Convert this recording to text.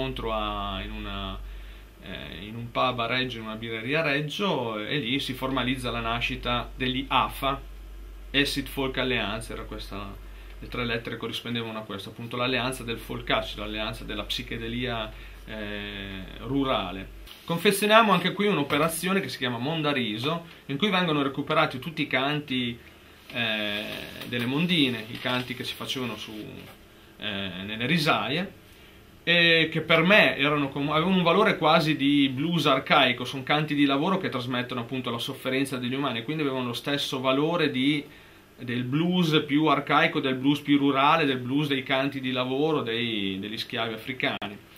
incontro in un pub a Reggio, in una birreria a Reggio, e lì si formalizza la nascita degli AFA, Acid Folk Alliance. Era questa, le 3 lettere corrispondevano a questo, appunto l'alleanza del folkaccio, l'alleanza della psichedelia rurale. Confezioniamo anche qui un'operazione che si chiama Mondariso, in cui vengono recuperati tutti i canti delle mondine, i canti che si facevano nelle risaie, e che per me avevano un valore quasi di blues arcaico. Sono canti di lavoro che trasmettono appunto la sofferenza degli umani, quindi avevano lo stesso valore del blues più arcaico, del blues più rurale, del blues dei canti di lavoro degli schiavi africani.